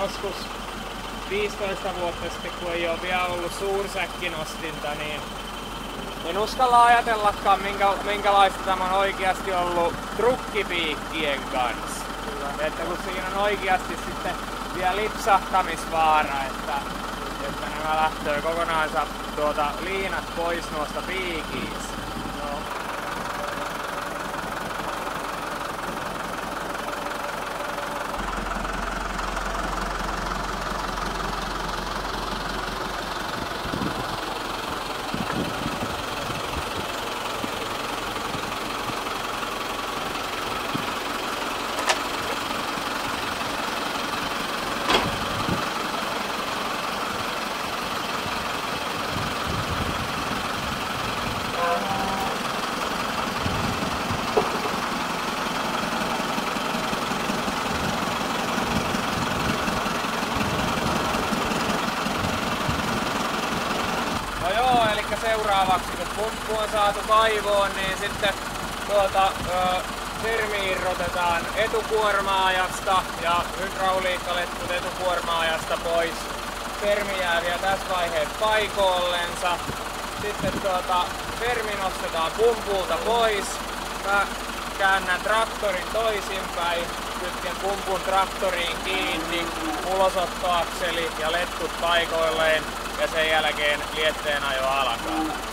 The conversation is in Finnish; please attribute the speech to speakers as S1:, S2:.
S1: joskus 15 vuotta sitten, kun ei ole vielä ollut suursäkkinostinta, niin en uskalla ajatellakaan, minkälaista tämä on oikeasti ollut trukkipiikkien kanssa. Kyllä. Että kun siinä on oikeasti sitten vielä lipsahtamisvaara, että nämä lähtee kokonaansa liinat pois noista piikistä. No. Seuraavaksi kun pumppu on saatu kaivoon, niin sitten sermi irrotetaan etukuormaajasta ja hydrauliikkaletkut etukuormaajasta pois. Sermi jää vielä tässä vaiheessa paikoillensa. Sitten sermi nostetaan pumpulta pois. Mä käännän traktorin toisinpäin, kytken pumpun traktoriin kiinni, ulosottoakseli ja letkut paikoilleen ja sen jälkeen lietteen ajo alkaa.